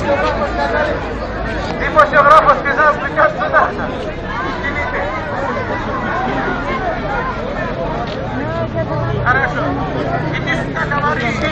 Δημοσιογράφος сказал, приказ сюда. Хорошо. Иди сюда, говори.